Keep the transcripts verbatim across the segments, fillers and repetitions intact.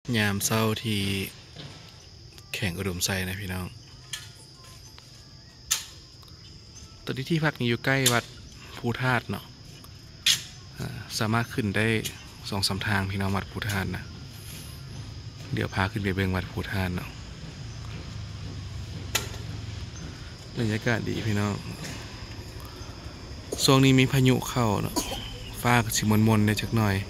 ยามเศร้าที่แข่งอุดมไซนะพี่น้องตอนนี้ที่พักนี้อยู่ใกล้วัดภูธาตุเนาะสามารถขึ้นได้สองสามทางพี่น้องวัดภูธาตุนะเดี๋ยวพาขึ้นไปเบิ่งวัดภูธาตุเนาะบรรยากาศดีพี่น้องช่วงนี้มีพายุเข้าเนาะฟ้าสิมนมนได้จักหน่อย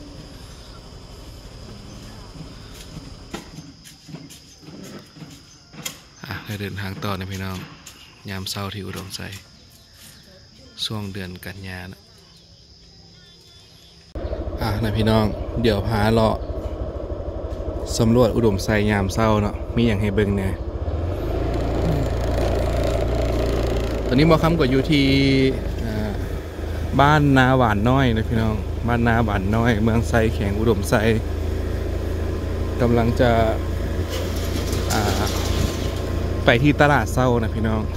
อ่ะเดินทางต่อนะพี่น้องยามเช้าที่อุดมไซช่วงเดือนกันยานะอ่ะนะพี่น้องเดี๋ยวพาเลาะสำรวจอุดมไซยามเช้าเนาะมีอย่างให้เบิ่งเนี่ยตอนนี้บอคำก็อยู่ที่บ้านนาหวานน้อยนะพี่น้องบ้านนาหวานน้อยเมืองไซแข่งอุดมไซกำลังจะไปที่ตลาดเศร้านะพี่น้อง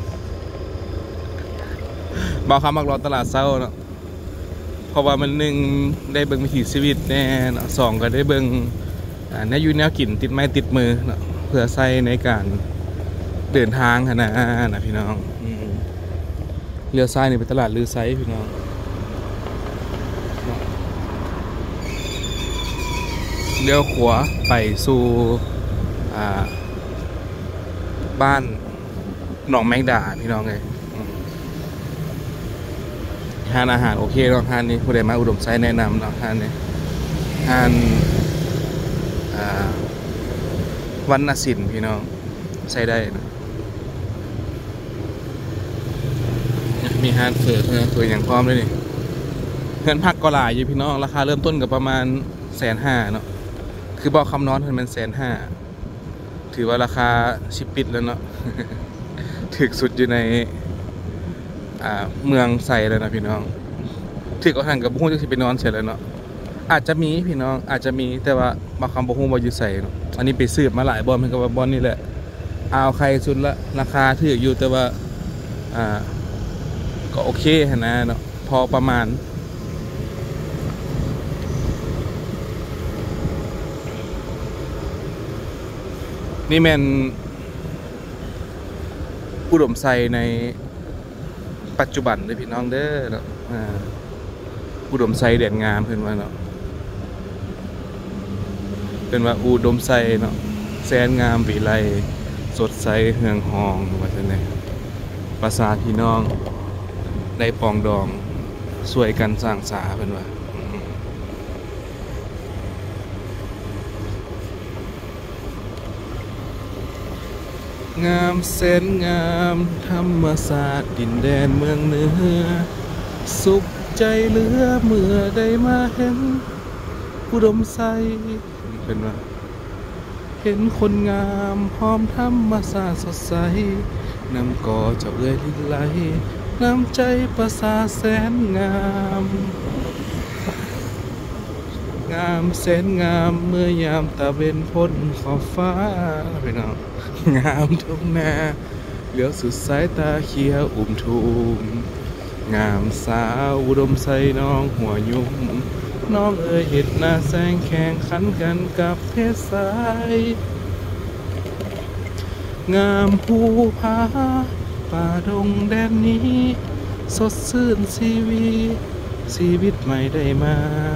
บอคำมักรอตลาดเศร้าเนาะเพราะว่ามันหนึ่งได้เบิ่งวิถีชีวิตแน่เนาะสองก็ได้เบิ่งแนวอยู่แนวกินติดไม้ติดมือเนาะเพื่อใช้ในการเดินทางนะนะพี่น้องเลี้ยวซ้ายนี่เป็นตลาดลือไซพี่น้องเลี้ยวขวาไปสู่บ้านหนองแมงดาพี่น้องเลยทานอาหารโอเคเนาะทานนี้ผู้ใดมาอุดมไซแนะนำเนาะทานนี้ทานวันนสินพี่น้องใช้ได้นะมีฮานเฟิร์เฟิร์อย่างพร้อมเลยนี่เงินพักก็หลายอยู่พี่น้องราคาเริ่มต้นกับประมาณแสนห้าเนาะคือบอกคำนอนมันแสนห้าถือว่าราคาชิปปิดแล้วเนาะถึกสุดอยู่ในเมืองไซแล้วนะพี่น้องถึกเอาทางกับบุ้งจะไปนอนเสร็จแล้วเนาะอาจจะมีพี่น้องอาจจะมีแต่ว่าบางคำบุ้งบออยู่ใส่เนาะอันนี้ไปซื้อมาหลายบอลมันก็ว่าบอลนี่แหละเอาใครสุดละราคาถืออยู่แต่ว่าอ่าก็โอเคนะเนาะพอประมาณนี่แมนอุดมไซในปัจจุบันเลยพี่น้องเด้อเนาะอุดมไซเด่นงามเพื่อนว่าเนาะเป็นว่าอุดมไซเนาะแสนงามวิไลสดใสเฮืองหองว่าจะไหนภาษาพี่น้องได้ปองดองสวยกันสร้างสาเป็นว่างามเส้นงามธรรมศาสตร์ดินแดนเมืองเหนือสุขใจเหลือเมื่อได้มาเห็นอุดมไซเป็นว่าเห็นคนงามพร้อมธรรมศาสตร์สดใสน้ำก่อเจ้าเอื้อยลิ้นไหลน้ำใจประสาแสนงามงามแสนงามเมื่อยามตะเวนพ้นขอบฟ้าไปเนาะงามทุ่งนาเหลียวสุดสายตาเขียวอุ่มทุ่มงามสาวอุดมไซน้องหัวยุ่มน้องเอ๋ยเห็ดหน้าแสงแข่งขันกันกับเพชรสายงามภูผาป่าดงแดนนี้สดชื่นชีวิตชีวิตใหม่ได้มา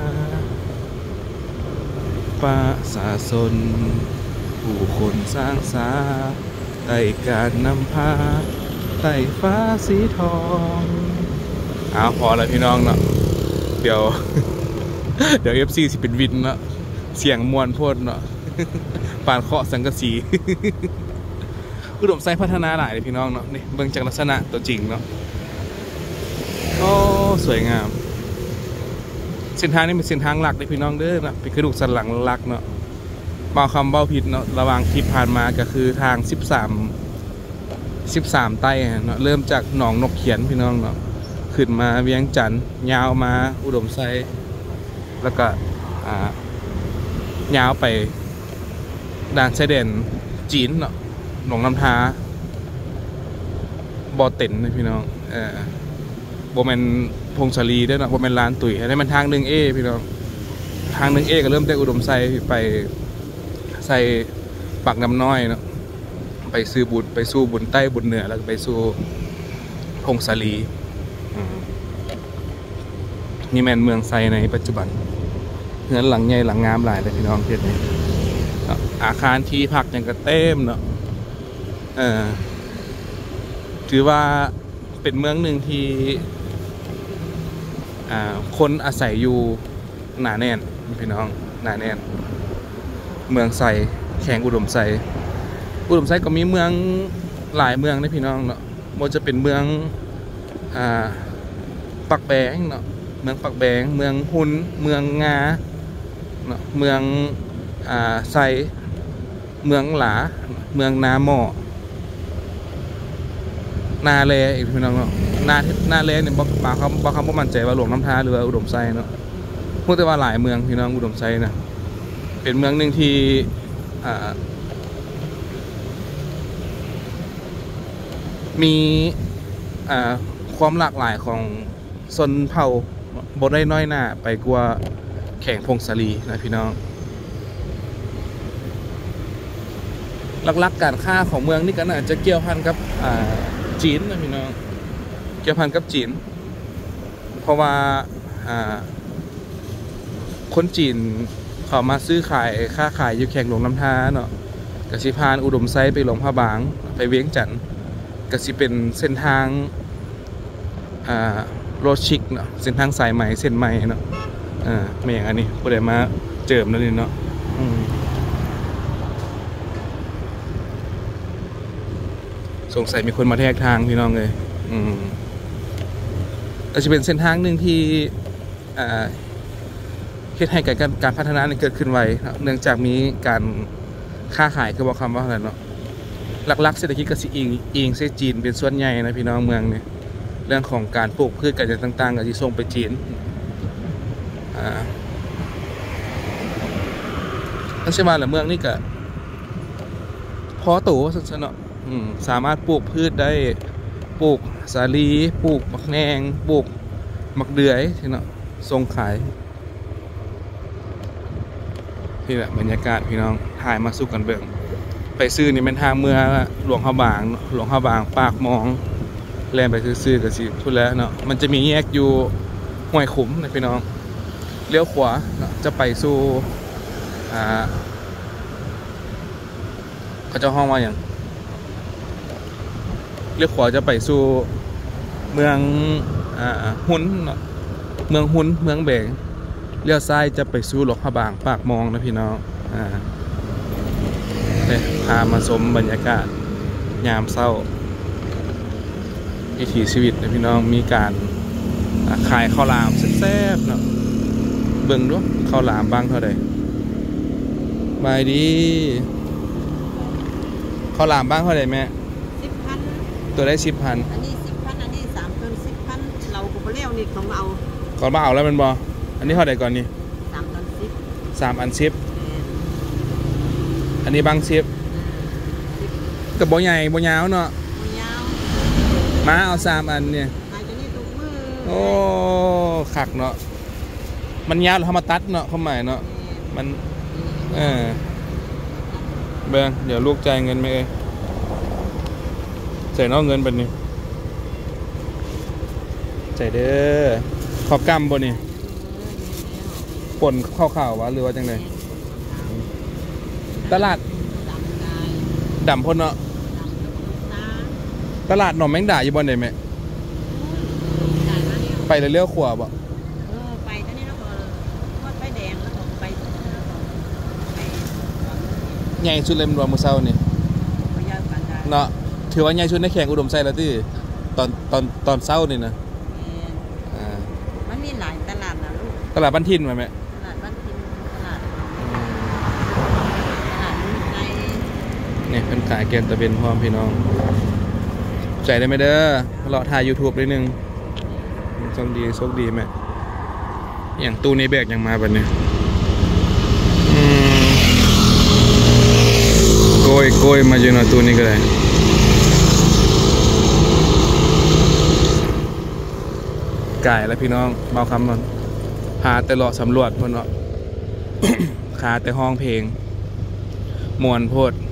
ป่าสาสนผู้คนสร้างสาใต้การนำพาใต้ฟ้าสีทองเอาพอแล้วพี่น้องเนาะเดี๋ยวเดี๋ยว เอฟ ซี สิเป็นวินเนาะเสียงมวนพ่นเนาะปานเคาะสังกะสีอุดมไซพัฒนาหลายเลยพี่น้องเนาะนี่เบิ่งจากลักษณะตัวจริงเนาะโอ้สวยงามเส้นทางนี้เป็นเส้นทางหลักเลยพี่น้องเด้อนะเป็นกระดูกสันหลังหลักเนาะเบาคำเบาผิดเนาะระหว่างคลิปผ่านมาก็คือทางสิบสาม สิบสามใต้เนาะเริ่มจากหนองนกเขียนพี่น้องเนาะขึ้นมาเวียงจันทร์ยาวมาอุดมไซแล้วก็อ่ายาวไปด่านชายแดนจีนเนาะหนองน้ำทาบอเต็นนะพี่น้องเออโบแมนพงศลีด้วยเนาะโบแมนลานตุ๋ยอันนี้มันทางหนึ่งเอพี่น้องทางหนึ่งเอก็เริ่มจากอุดมไซไปใส่ปักน้ำน้อยเนาะไปซื้อบุญไปสู้บุญใต้บุญเหนือแล้วก็ไปสู้พงศาลีนี่แม่นเมืองไซในปัจจุบันเฮือนหลังใหญ่หลังงามหลายเลยพี่น้องเพื่อนนี่อาคารที่พักยังก็เต็มเนาะเออถือว่าเป็นเมืองหนึ่งที่อ่าคนอาศัยอยู่หนาแน่นพี่น้องหนาแน่นเมืองไซแข่งอุดมไซอุดมไซก็มีเมืองหลายเมืองนะพี่น้องเนาะมันจะเป็นเมืองอ่าปักแบงเนาะเมืองปักแบงเมืองหุนเมืองงาเนาะเมืองอ่าไซเมืองหลาเมืองนาหม้อนาเลอีกพี่น้องเนาะนานาเลเนี่ยบอกบางคำบางคำว่ามั่นใจว่าหลวงน้ำท้าหรือว่าอุดมไซเนาะพูดแต่ว่าหลายเมืองพี่น้องอุดมไซนะเป็นเมืองหนึ่งที่อ่ามีอ่าความหลากหลายของชนเผ่าบ่ได้น้อยหน้าไปกว่าแข่งพงศาลีนะพี่น้องหลักๆการค้าของเมืองนี่ก็น่าจะเกี่ยวพันกับอ่าจีนนะพี่น้องเกี่ยวพันกับจีนเพราะว่าอ่าคนจีนเขามาซื้อขายค้าขายอยู่แข่งหลวงน้ำท้าเนาะกสิพานอุดมไซไปหลวงพระบางไปเวียงจันทร์กสิเป็นเส้นทางอ่าโรชิกเนาะเส้นทางสายไหมเส้นไหมเนาะอ่าไม่อย่างอันนี้ผู้ใดมาเจิมนั่นนี่เนาะสงสัยมีคนมาแทรกทางพี่น้องเลยอืมก็จะเป็นเส้นทางหนึ่งที่อ่าเฮ็ดให้การการพัฒนาเกิดขึ้นไวเนื่องจากมีการค้าขายคือบอกคำว่าอะไรเนาะหลักๆเศรษฐกิจก็สิอิงอิงเซจีนเป็นส่วนใหญ่นะพี่น้องเมืองเนี่ยเรื่องของการปลูกพืชการจัดต่างๆก็จะส่งไปจีนอ่าทั้งเชียงใหม่และเมืองนี่ก็พอโตสันๆเนาะสามารถปลูกพืชได้ปลูกสาลีปลูกมะแนงปลูกมะเดื่อยที่เนาะส่งขายนี่แหละบรรยากาศพี่น้องถ่ายมาสู้กันเบิ่งไปซื้อนี่เป็นทางเมืองหลวงพระบางหลวงพระบางปากมองแล่นไปซื้อๆกับสิทุนแล้วเนาะมันจะมีแยกอยู่ห้วยขุมนะพี่น้องเลี้ยวขวาเนาะจะไปสู่อ่าเขาจะห้องว่าอย่างเลี้ยวขวาจะไปสู่เมืองอ่าหุนเนาะเมืองหุนเมืองเบงเลี้ยวซ้ายจะไปสู่หลวงพระบางปากมองนะพี่น้องอ่าพามาชมบรรยากาศยามเศร้าวิถีชีวิตนะพี่น้องมีการขายข้าวหลามแซ่บๆเนาะเบิ่งดูข้าวหลามบ้างเท่าไหร่บายดีข้าวหลามบ้างเท่าไหร่แม่สิบพันตัวได้สิบพันอันนี้สิบพันอันนี้สามพันสิบพันเราก็ไปเลี้ยวนี่เขามาเอาก่อนมาเอาแล้วมันบออันนี้เท่าไหร่ก่อนนี่สามพันสิบสามอันสิบอันนี้บางสิบกับบ่ใหญ่บ่ยาวเนาะมาเอาสามอันเนี่ยโอ้ขักเนาะมันยาวเราทำมาตัดเนาะเข้าหมายเนาะมันเออเบิ้งเดี๋ยวลูกจ่ายเงินไหมเอ้ยใส่นอกเงินเป็นนี่ใส่เด้อขอบกำบนนี่ป่นข้าวข่าววะหรือว่าจังไงตลาดดำพ่นเนาะตลาดหน่อแมงดาอยู่บนไหนแม่ไปเลี้ยวขวาบ่ไปตอนนี้เราก็ไปแดงแล้วก็ไปใหญ่สุดเลยมันรวมมือเศร้านี่เนาะถือว่าใหญ่สุดในแข่งอุดมไซแล้วที่ตอนตอนตอนเศร้านี่นะมันมีหลายตลาดนะลูกตลาดบ้านทินไหมแม่ตลาดบ้านทินตลาดตลาดในเนี่ยเป็นขายเกมตะเบนพร้อมพี่น้องใจได้ไหมเด้อเราถ่ายยูทูบนิดนึงโชคดีโชคดีไหมอย่างตู้นี้แบกยังมาแบบนี้โกยโกยมาอยู่ในตู้นี้ก็ได้ไก่แล้วพี่น้องเบาคำนอนพาแต่เลาะสำรวจเพื่อนเนาะ คาแต่ห้องเพลงมวนโพด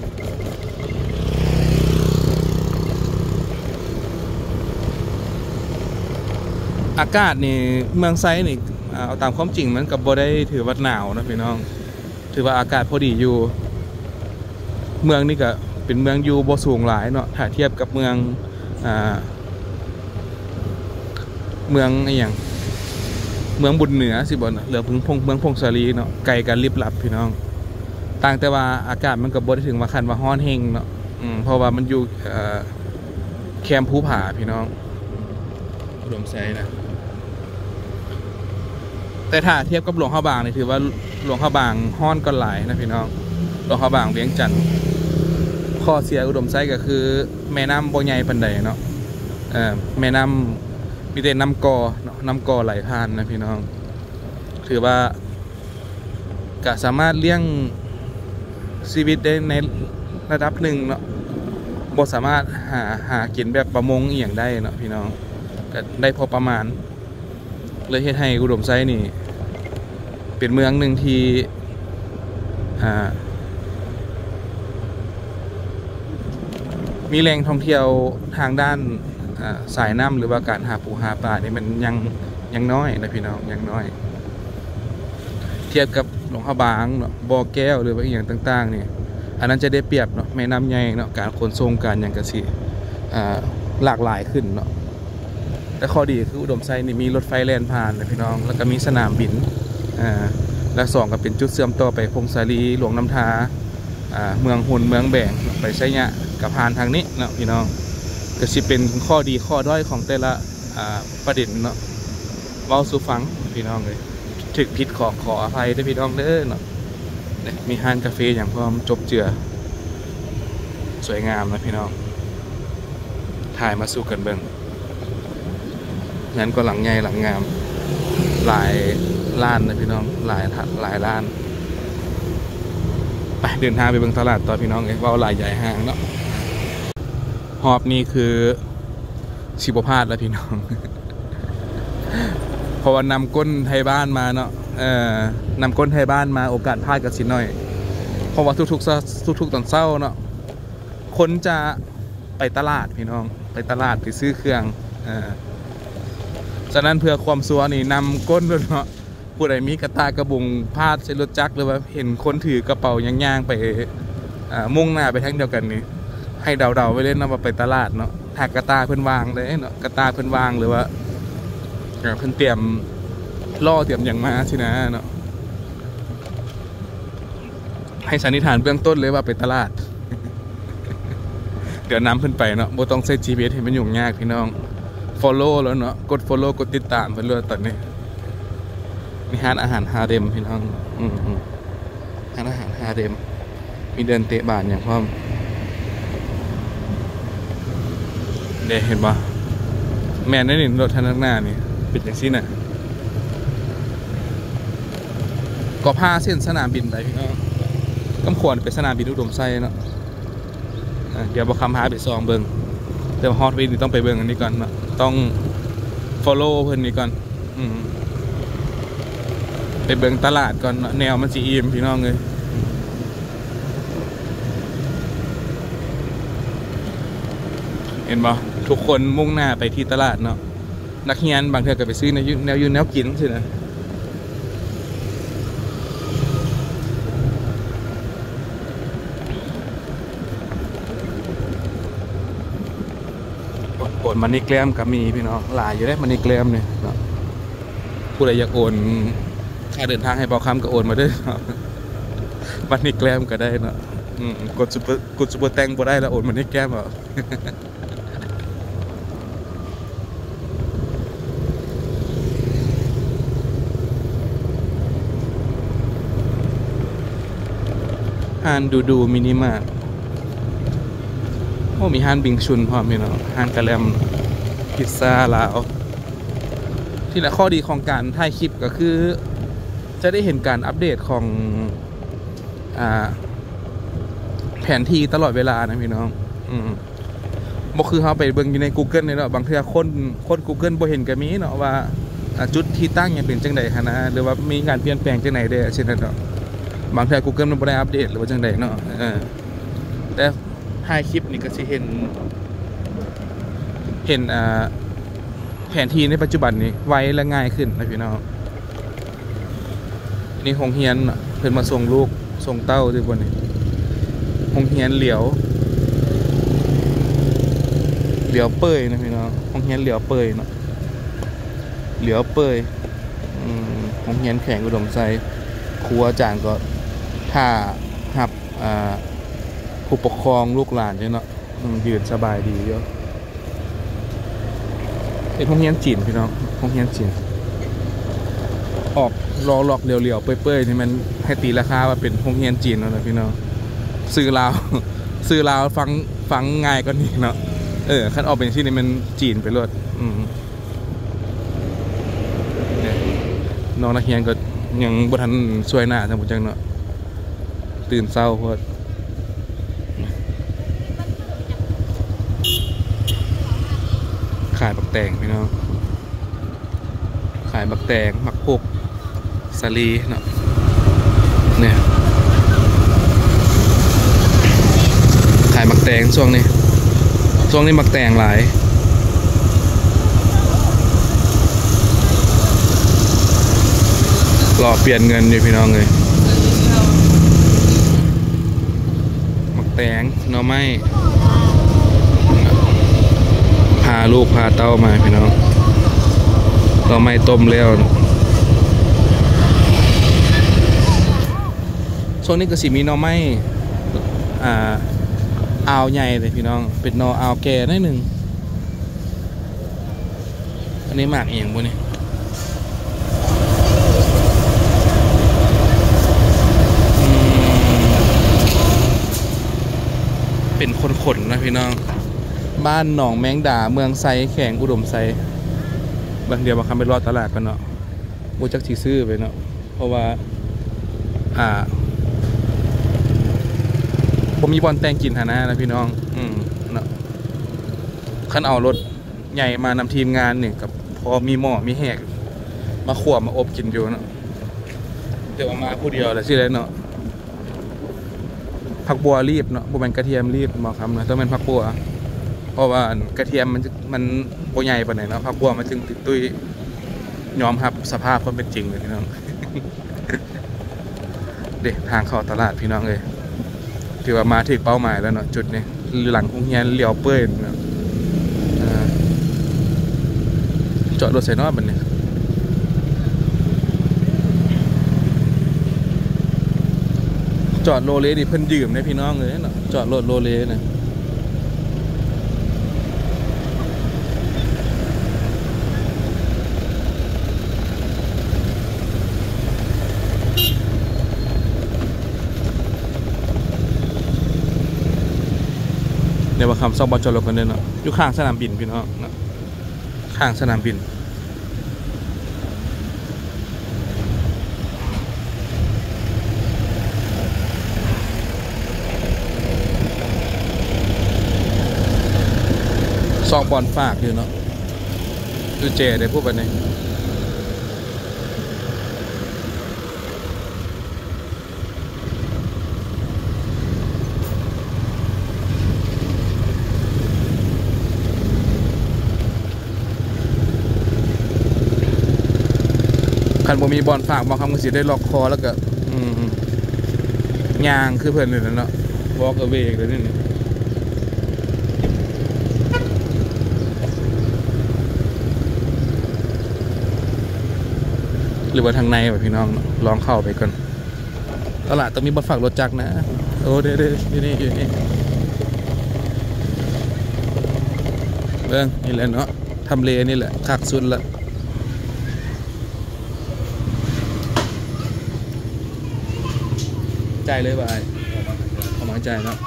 อากาศนี่เมืองไซนี่เอาตามความจริงมันกับบ่ได้ถือว่าหนาวนะพี่น้องถือว่าอากาศพอดีอยู่เมืองนี่ก็เป็นเมืองอยู่บ่สูงหลายเนาะถ้าเทียบกับเมืองอ่าเมืองอะไรอย่างเมืองบุญเหนือสิบ่เนาะเหลือพึ่งพงเมืองพงศาลีเนาะไกลกันลิบลับพี่น้องต่างแต่ว่าอากาศมันก็บ่ได้ถึงว่าคันว่าร้อนแห้งเนาะอืมเพราะว่ามันอยู่แคมป์ภูผาพี่น้องอุดมไซนะแต่ถ้าเทียบกับหลวงข้าวบางนี่ถือว่าหลวงข้าวบางฮ้อนก็หลายนะพี่น้องหลวงข้าวบางเวียงจันทร์ข้อเสียอุดมไซก็คือแม่น้ำบ่ใหญ่ปานใดเนาะเอ่อแม่น้ำมีแต่น้ำกอเนาะน้ำกอไหลผ่านนะพี่น้องถือว่าก็สามารถเลี้ยงชีวิตได้ในระดับหนึ่งเนาะบ่สามารถหาหากินแบบประมงอย่างได้เนาะพี่น้องก็ได้พอประมาณเลยเฮ็ดให้อุดมไซนี่เป็นเมืองหนึ่งที่อ่ามีแหล่งท่องเที่ยวทางด้านสายน้ำหรือว่าการหาปูหาปลาเนี่ยมันยังยังน้อยนะพี่น้องยังน้อยเทียบกับหลวงพระบางเนาะบ่อแก้วหรือว่าอย่างต่างๆเนี่ยอันนั้นจะได้เปรียบเนาะแม่น้ำใหญ่เนาะการขนส่งการอย่างกระสีหลากหลายขึ้นเนาะแต่ข้อดีคืออุดมไซนี่มีรถไฟแล่นผ่านนะพี่น้องแล้วก็มีสนามบินอ่าและสองก็เป็นจุดเชื่อมต่อไปพงศาลีหลวงน้ำทาอ่าเมืองหุ่นเมืองแบ่งไปไซยะกับผ่านทางนี้เนาะพี่น้องก็สิเป็นข้อดีข้อด้อยของแต่ละประเด็นเนาะเว้าสู่ฟังพี่น้องเลยถึกผิดขอขออภัยด้วยพี่น้องเด้อเนาะมีห้านกาแฟอย่างพร้อมจบเจือสวยงามนะพี่น้องถ่ายมาสู่กันเบิ่งงั้นก็หลังใหญ่หลังงามหลายล้านนะพี่น้องหลายหลายล้านไปเดินทางไปเบิ่งตลาดต่อพี่น้องเลยว่าหลายใหญ่ห้างเนาะหอบนี่คือสิบพาดแล้วพี่น้อง เพราะว่านำก้นไทยบ้านมาเนาะเอ่อนำก้นไทยบ้านมาโอกาสพลาดกับสิหน่อยเพราะว่าทุกๆทุกๆตอนเช้าเนาะคนจะไปตลาดพี่น้องไปตลาดไปซื้อเครื่องอ่าฉะนั้นเพื่อความซัวนี่นำก้นด้วยเนาะผู้ใดมีกระตากระบุงพาดใช้รถจักรหรือว่าเห็นคนถือกระเป๋าย่างๆไปมุ่งหน้าไปทางเดียวกันนี่ให้เดาๆไปเล่นนะว่าไปตลาดเนาะถ้ากระตาเพิ่นวางเลยเนาะกระตาเพิ่นวางหรือว่าเพิ่นเตรียมล่อเตรียมอย่างมาสินะเนาะให้สันนิษฐานเบื้องต้นเลยว่าไปตลาด เดี๋ยวน้ำเพิ่นไปเนาะบ่ต้องใช้ จี พี เอส ให้มันยุ่งยากพี่น้อง follow แล้วเนาะกด follow กดติดตามเพิ่นเลยตอนนี้มีร้านอาหารฮาเร็มพี่น้องอืมร้านอาหารฮาเร็มมีเดินเตะบาทอย่างพร้อมเดี๋ยวเห็นปะแมนได้หนึ่งรถทันหน้านี่เป็นอย่างนี้น่ะก็พาเส้นสนามบินไปพี่น้องกำขวนไปสนามบินอุดมไซเนาะเดี๋ยวบอกคำหาไปซองเบิงเดี๋ยวฮอตวินต้องไปเบิงอันนี้ก่อนเนาะต้อง follow เพื่อนนี้ก่อนอืมไปเบิงตลาดก่อนแนวมันสีอิ่มพี่น้องเลยเห็นปะทุกคนมุ่งหน้าไปที่ตลาดเนาะนักเรียนบางเทื่อก็ไปซื้อในแนวยืนแนวกินใช่ไหมโอนมันนี่แกล้มกับมีพี่น้องหลายอยู่ได้มันนี่แกล้มเนี่ยผู้ใดอยากโอนค่าเดินทางให้เบาคำก็โอนมาด้วยมันนี่แกล้มก็ได้เนาะกดซุปเปอร์กดซุปเปอร์แตงบ่ได้แล้วโอนมันนี่แกล้มเหรอฮานดูดูมินิมาร์ทโอ้มีฮานบิงชุนพร้อมพี่น้องฮานกะแลมพิซซ่าลาวที่ละข้อดีของการถ่ายคลิปก็คือจะได้เห็นการอัปเดตของอ่าแผนที่ตลอดเวลานะพี่น้องอืมบ่คือเขาไปเบิ่งอยู่ใน Google เนี่ยเนาะบางทีคนคน Google บ่เห็นก็มีเนาะว่าจุดที่ตั้งยังเป็นจังใดนะหรือว่ามีการเปลี่ยนแปลงจังไหนเด้อเช่นนั้นเนาะบางที Google มันบ่ได้อัปเดตหรือว่าจังใดเนาะเออแต่ถ่ายคลิปนี่ก็สิเห็นเห็นอ่าแผนที่ในปัจจุบันนี้ไวและง่ายขึ้นนะพี่น้องนี่โรงเรียนเพิ่นมาส่งลูกส่งเต้าที่บนนี้โรงเรียนเหลียวเหลียวเปยนะพี่น้องโรงเรียนเหลียวเปยเนาะเหลียวเปยอืมโรงเรียนแข่งอุดมไซครูอาจารย์ก็ถ้าหับอ่าผู้ปกครองลูกหลานเนี่ยเนาะยืนสบายดีเยอะเป็นโรงเรียนจีนพี่น้องโรงเรียนจีนออกรอหลอกเหลียวๆเปื่อยๆนี่มันให้ตีราคาว่าเป็นโรงเรียนจีนแล้วนะพี่น้องซื้อลาวซื้อลาวฟังฟังง่ายกว่านี้เนาะเออคันออกเป็นที่นี่มันจีนไปเลยอืมเนี่ยน้องนักเรียนก็ยังบ่ทันสวยหน้าทั้งหมดจังเนาะตื่นเศร้าเพราะขายบักแตงพี่น้องขายบักแตงมักพกสาลีเนาะเนี่ยขายบักแตงช่วงนี้ช่วงนี้บักแตงหลายรอเปลี่ยนเงินอยู่พี่น้องเลยบักแตงหน่อไม้พาลูกพาเต้ามาพี่น้องหน่อไม้ต้มแล้วช่วงนี้ก็สิมีหน่อไม้อ่าอ่าวใหญ่เลยพี่น้องเป็นหน่ออ่าวแก่นิดนึงอันนี้หมากเองบ่นี่เป็นคนๆนะพี่น้องบ้านหนองแมงดาเมืองไซแข่งอุดมไซบางเดียวบางคำไปรอดตลาดกันเนาะบูจักชีซื้อไปเนาะเพราะว่าอ่าผมมีบอลแตงกินหานะนะพี่น้องอืมเนาะขั้นเอารถใหญ่มานำทีมงานเนี่ยกับพอมีหม้อมีแหกมาขวบมาอบกินอยู่เนาะเดี๋ยวมาผู้เดียวเลยสิเลยเนาะผักบัวรีบเนาะบัวเป็นกระเทียมรีบบอกคำนะต้องเป็นผักบัวเพราะว่ากระเทียมมันมันโบใหญ่ปานไหนเนาะผักบัวมันจึงติดตุ้ยยอมรับสภาพความเป็นจริงเลยพี่น้อง เด็กทางเข้าตลาดพี่น้องเลยถือว่ามาถึงเป้าหมายแล้วเนาะจุดนี้หลังโรงเรียนเหลียวเปื่อยเนาะจอดรถใส่นอกบันนี้จอดโรเลดิเพิ่นดื่มได้พี่น้องเลยเนาะจอดรถโรเลนะในว่าคำซ่อมบอลจอดรถกันเลยเนาะอยู่ข้างสนามบินพี่น้องเนาะข้างสนามบินซองบอลฝากอยู่เนาะดูเจได้พูดไปเนี่ยคันบ่มีบอลฝากบางคำก็สิได้ล็อกคอแล้วก็ยางคือเพื่อนเลยนะเนาะ walk away เลยนี่หรือว่าทางในแบบพี่น้องลองเข้าไปก่อนตลาดต้องมีบอลฝากรถจักรนะโอ้เด้อเด้ออยู่นี่อยู่นี่เบิ้งนี่แหละเนาะทำเลนี่แหละคักสุดละใจเลยบ่ายเอามาใจเนาะ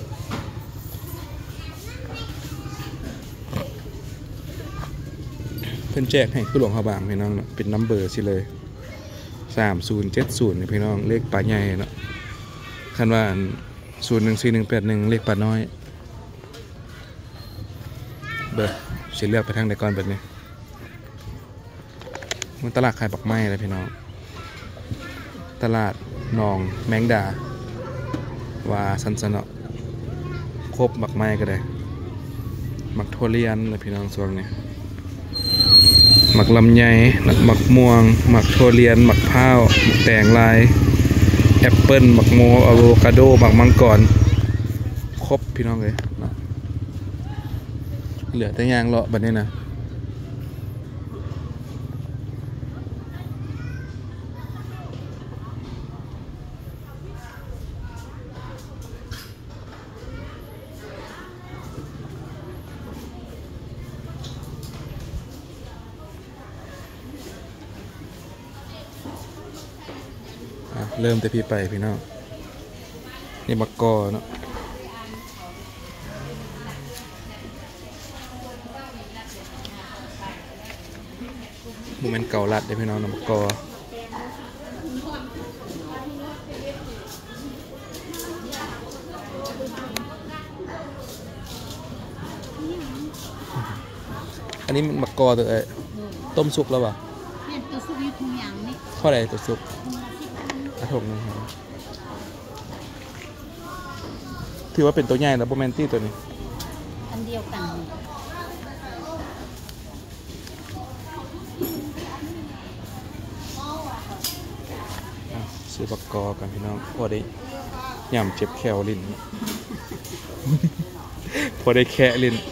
เพิ่นแจกให้ผู้หลวงเขาบางพี่น้องเนาะเป็นนัมเบอร์สิเลยสามศูนย์เจ็ดศูนย์นี่พี่น้องเลขปลาใหญ่เนาะคันว่าศูนย์หนึ่งสี่หนึ่งแปดหนึ่งเลขปลาน้อยเบอร์เสียเลือกไปทางใดก่อนแบบนี้มันตลาดขายบักไม้เลยพี่น้องตลาดหนองแมงดาว่าสันสนอครบหมักไม้ก็ได้หมักทุเรียนนะพี่น้องส่วนนี้หมักลำไยหมักม่วงหมักทุเรียนหมักพร้าวหมักแตงลายแอปเปิ้ลหมักโมอะโวคาโดหมักมังกรครบพี่น้องเลยเนาะเหลือแต่ยางเลาะแบบนี้นะเริ่มแต่พี่ไปพี่น้องนี่บักกอเนาะโมเมนต์เก่าลัดเด้พี่น้องนะบักกออันนี้มันบักกอตัวเอ้ต้มสุกแล้วป่ะตัวซุปอยู่ทุกอย่างนี่เท่าไหร่ตัวสุกกระถงนึงครับถือว่าเป็นตัวใหญ่แล้วโบแมนตี้ตัวนี้อันเดียวกันซื้อบักกอกันพี่น้องพอได้ย่ำเจ็บแขวลิ้นพอได้แคะลิ้น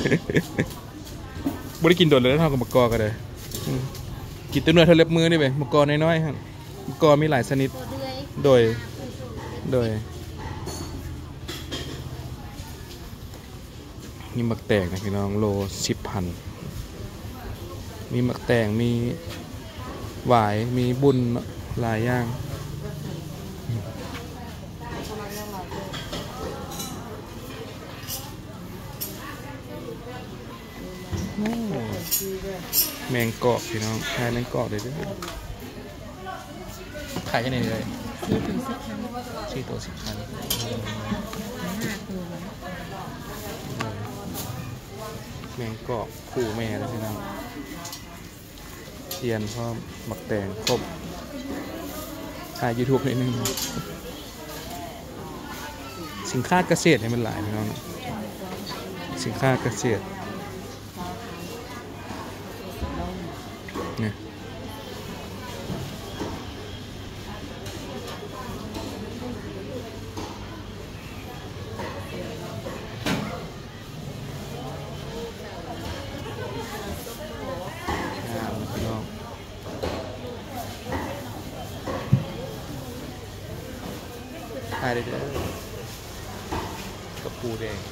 บ่ได้กินโดนเลยเท่ากับบักกอกันเลยกินตัวเนื้อเท่าเล็บมือนี่ไปบักกอน้อยๆครับบักกอมีหลายชนิดโดยโดยมีหมักแตงนะพี่น้องโลสิบพันมีหมักแตงมีหวายมีบุญหลายอย่างแมงกอกพี่น้องขายแมงกอกเลยด้วยขายยังไงเลยสี่ตัวสิบพันแมงกอกคู่แม่แล้วพี่น้องเทียนพร้อมหมักแตงครบถ่ายยูทูบนิดนึงสินค้าเกษตรให้มันหลายพี่น้องสินค้าเกษตรเนี่ยถ่ายได้เลยกับปูแดง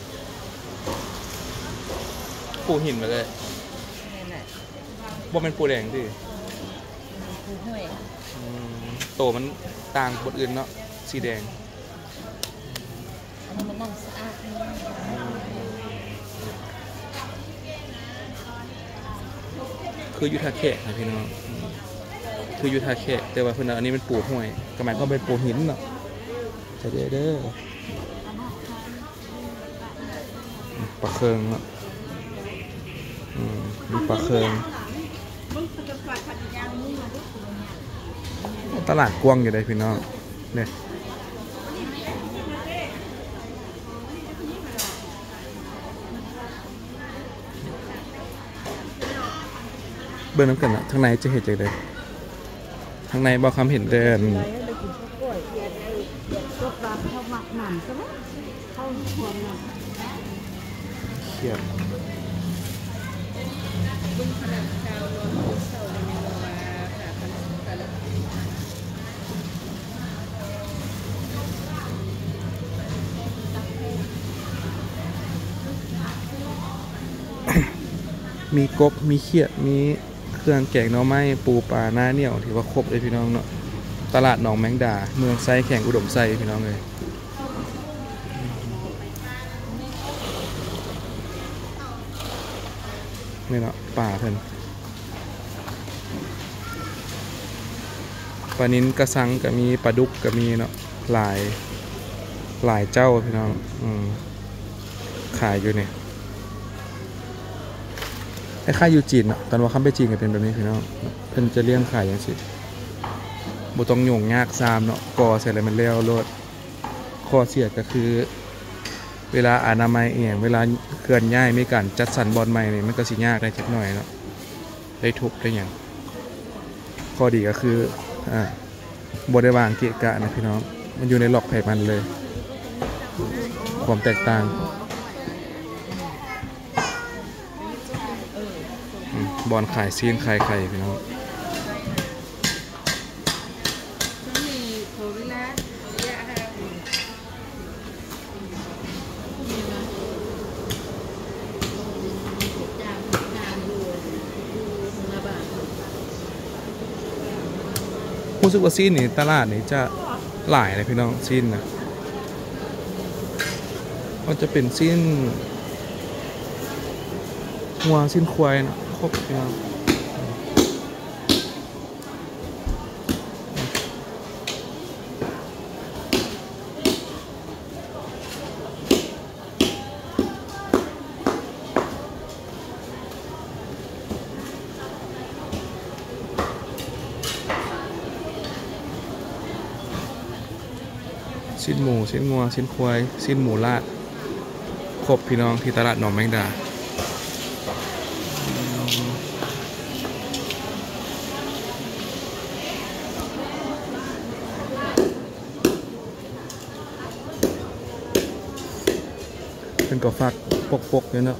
ปูหินมาเลยบ่เป็นปูแดงดิปูห้วยโตมันต่างบทอื่นเนาะสีแดงอันนี้มันน้ำสะอาดคือยุทธาแขกนะพี่น้องคือยุทธาแขกแต่ว่าเพื่อนอันนี้เป็นปูห้วยกระหม่อมก็เป็นปูหินเนาะจะเด้อเด้อปลาเคืองเนาะมีปลาเคืองตลาดกว้างอยู่เลยพี่น้องเนี่ยเบื้องน้ำกันอะทางในจะเห็นใจเลยทางในบอกคำเห็นเดินเขียนมีกบมีเขียดมีเครื่องแกงหน่อไม้ปูปลาหน้าเหนียวถือว่าครบเลยพี่น้องเนาะตลาดหนองแมงดาเมืองไซแข่งอุดมไซพี่น้องเลยนี่เนาะป่าเพิ่นปลานิ้นกระสังก็มีปลาดุกก็มีเนาะหลายหลายเจ้าพี่น้องอืมขายอยู่เนี่ยไอ้ค่ายอยู่จีนเนาะตอนว่าข้ามไปจีนก็เป็นแบบนี้พี่น้องเพิ่นจะเลี้ยงขายอย่างสิบบ่ต้องโยงยากซามเนาะก่อเสร็จแล้วมันแล้วรถข้อเสียก็คือเวลาอนามัยเองเวลาเคลื่อนย้ายมีการจัดสรรบอลใหม่นี่มันก็สิยากได้จักหน่อยเนาะได้ทุบได้หยังข้อดีก็คืออ่าบ่ได้วางเกะกะนะพี่น้องมันอยู่ในล็อกไผมันเลยความแตกต่างบอลขายซีนขายไข่พี่น้องรู้สึกว่าซีนนี่ตลาดนี่จะหลายเลยพี่น้องซีนนะมันจะเป็นซีนหัวซีนควายนะครบพี่น้องสิ้นหมูสิ้นงัวสิ้นควายสิ้นหมูลาดครบพี่น้องที่ตลาดหนองแมงดาเป็นกาฟักปกๆเนี่ยเนาะ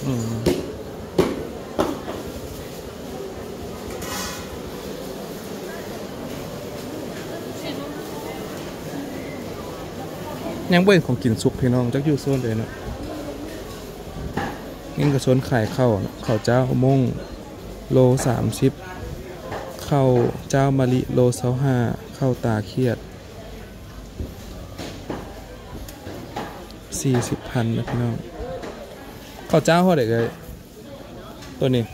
ยังเว้นของกินสุกพี่น้องจักอยู่โซนเลยเนาะนี่ก็โซนขายข้าวข้าวเจ้ามงโลสามสิบข้าวเจ้ามะลิโลเศร้าห้าข้าวตาเขียดสี่สิบพันนะพี่น้องข้าวเจ้าเท่าไหร่เลยตัวนี้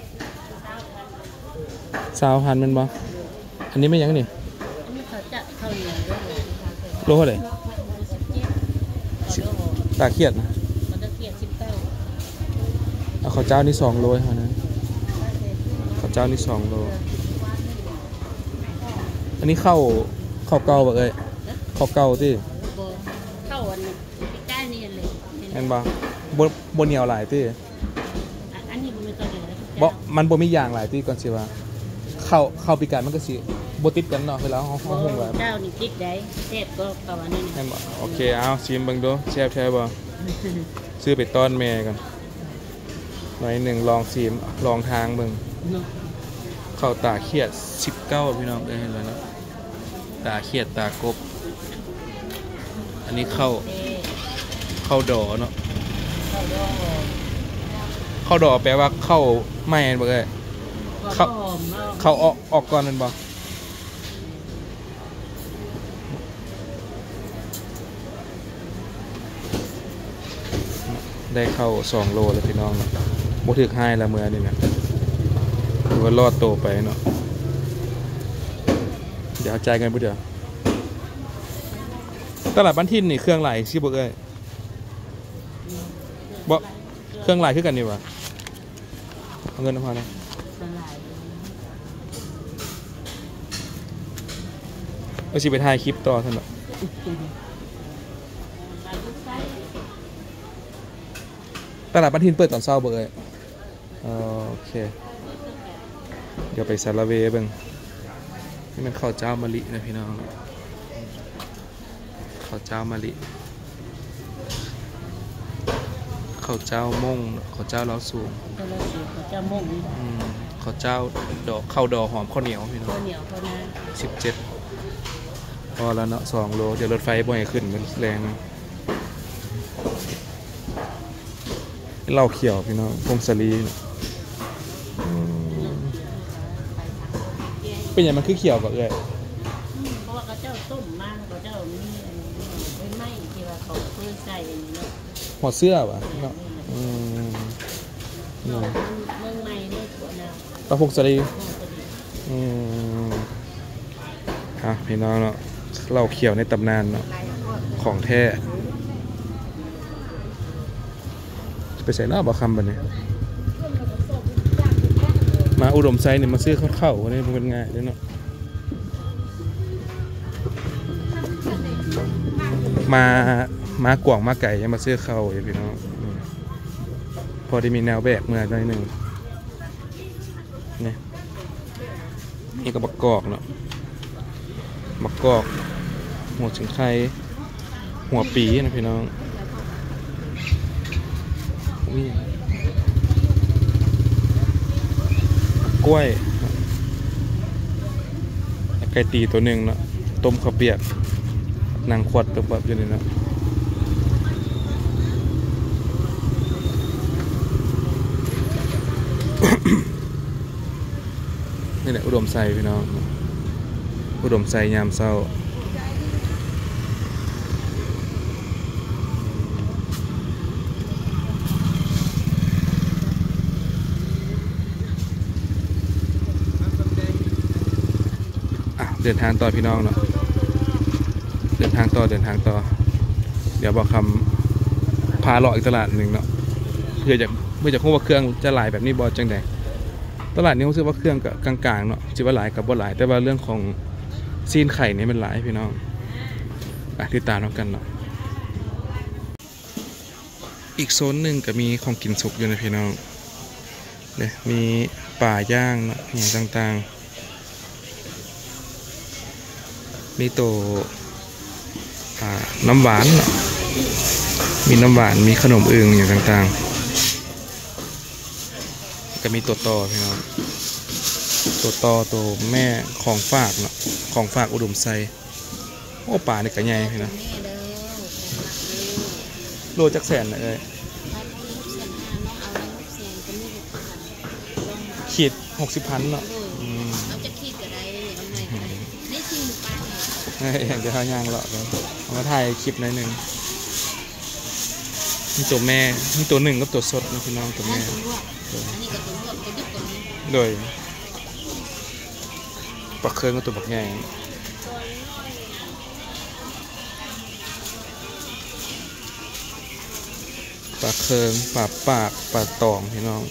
สาวพันมันบ่อันนี้ไม่ยังนี่โลเท่าไหร่ตาเขียดนะเอาข้าวเจ้านี่สองโลเท่านั้นข้าวเจ้านี่สองโลอันนี้ข้าวข้าวเก่าแบบเอ้ยข้าวเก่าที่ข้าวอันนี้ใกล้นี่เลยเห็นปะบนบนเหนียวหลายที่อันนี้มันตัวเดียวบ่มันบ่มีอย่างหลายที่ก่อนสิว่าข้าวข้าวปีกไก่มันก็สิบ่ติดกันเนาะเวลาเขาเขาหุงไว้เจ้านี่ติดได้เทศก็เก่าอันนี้เห็นบ่โอเคเอาชิมเบิ่งดูแซ่บแท้บ่ซื้อไปต้อนแม่กันหน่อยหนึ่งลองชิมลองทางเบิ่งข้าวตาเขียดสิบเก้าพี่น้องได้เห็นแล้วนะตาเขียดตากบอันนี้ข้าวข้าวดอเนาะข้าวดอแปลว่าข้าวไหม้บ่เอ้ยข้าวข้าวออกออกก่อนนั่นบ่ได้เข้าสองโลแล้วพี่น้องโบถึกให้ละเมื่อนี่นะหรือว่ารอดโตไปเนาะเดี๋ยวใจกันปุ๊เดียวตลาดบ้านทินนี่เครื่องไหลชิบเอ้ยบ่เครื่องไหลขึ้นกันนี่วะเอาเงินมาเลยเอาสิไปถ่ายคลิปต่อท่านเนาะตลาดบ้านทินเปิดตอนเช้าเบอร์เลยโอเคเดี๋ยวไปซาลาเวเบิ่งนี่มันข้าวเจ้ามะลินะพี่น้องข้าวเจ้ามะลิข้าวเจ้ามงข้าวเจ้าล้อสูงข้าวเจ้ามงข้าวเจ้าดอกข้าวดอกหอมข้าวเหนียวพี่น้องข้าวเหนียวข้าวนาสิบเจ็ดพอแล้วเนาะสองโลเดี๋ยวรถไฟบ่อยขึ้นมันแรงเหล้าเขียวพี่น้องพงศรีเป็นอย่างมันคือเขียวกับเอ้ยเพราะว่าเขาเจ้าต้มมากเขาเจ้ามีไม่ไหม้ที่ว่าเขาเพื่อใส่อย่างนี้เนาะหัวเสื้อวะเนาะอืมเมืองใหม่เนี่ยตัวน่ะปลาพงศรีอืมอ่ะพี่น้องเนาะเหล้าเขียวในตำนานเนาะของแท้ไปใส่หน้าบ่คำแบบนี้มาอุดมไซเนี่ยมาซื้อข้าวเข้าวันนี้มันเป็นง่ายเลยเนาะมามากว่างมาไก่ยังมาซื้อเข้าอยู่พี่น้องพอได้มีแนวแบกเมื่อได้หนึ่งนี่นี่ก็บักกอกเนาะบักกอกหัวถึงไข่หัวปีนะพี่น้องกล้วยไก่ตีตัวหนึ่งเนาะต้มข้าวเปียกนางขวดแบบแบบอยู่นี่เนาะนี่แหละอุดมไซพี่น้องอุดมไซยามเศร้าเดินทางต่อพี่น้องเนาะเดินทางต่อเดินทางต่อเดี๋ยวบอกคำพาเลาะอีกตลาดหนึ่งเนาะเพื่อจะเพื่อจะพบว่าเครื่องจะหลายแบบนี้บอจังใดตลาดนี้ผมคิดว่าเครื่องกับกลางๆเนาะจิว่าหลายกับบ่หลายแต่ว่าเรื่องของซีนไข่นี่มันหลายพี่น้องอ่ะติดตามกันเนาะอีกโซนหนึ่งก็มีของกินสุกอยู่นะพี่น้องเนี่ยมีป่าย่างเนาะอย่างต่างๆมีตัวน้ำหวานเนาะมีน้ำหวานมีขนมอึ่งอย่างต่างๆก็มีตัวต่อพี่น้องตัวต่อตัวแม่ของฝากเนาะของฝากอุดมไซโอ้ป่าเนี่ยกระใหญ่พี่นะโลจักแสนเลยขีดหกสิบพันเนาะเอาจะขีดก็ได้ได้จริงป่ะอย่างเดียวย่างหรอกเอามาถ่ายคลิปหน่อยหนึ่งมีตัวแม่มีตัวหนึ่งกับตัวสดนะพี่น้องตัวแม่โดยปลาเคืองกับตัวบักใหญ่ปลาเคืองปลาปากปลาตองพี่น้อง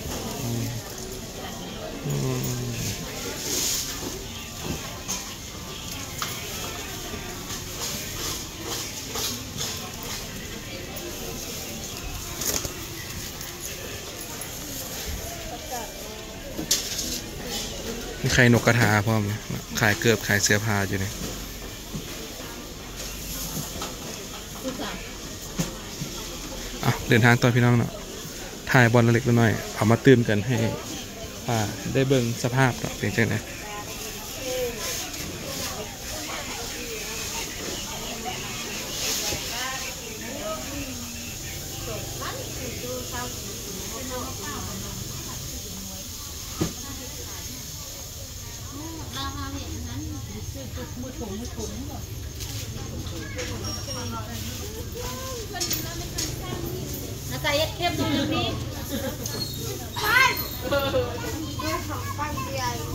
มีใครนกกระทาพร้อมขายเกือบขายเสื้อผ้าอยู่เนี่ยอ่ะเดินทางต่อพี่น้องเนาะถ่ายบอลเล็กๆน้อยๆเอามาตื่นกันให้อ่าได้เบิ่งสภาพเนาะเป็นจังได๋น้าใจเข้มตรงนี้